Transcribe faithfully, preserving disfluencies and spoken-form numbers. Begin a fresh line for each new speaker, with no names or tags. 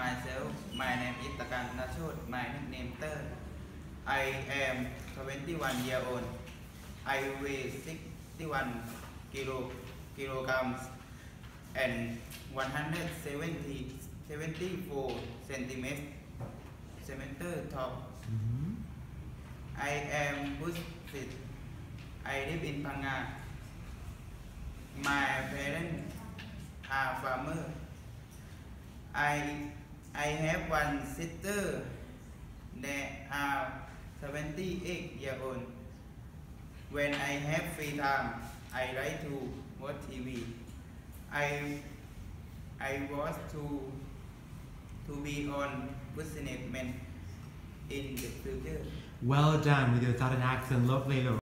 myself. My name is Takan Nachot. My nickname Ter. I am twenty-one year old. I weigh sixty-one kilo, kilograms and one hundred seventy, seventy-four centimeters, centimeter tall.
Mm-hmm.
I am good fit. I live in Phang Nga. My parents are farmers. I I have one sister. They are seventy-eight years old. When I have free time, I like to watch T V. I I want to to be on businessman in the future.
Well done with your southern accent, lovely.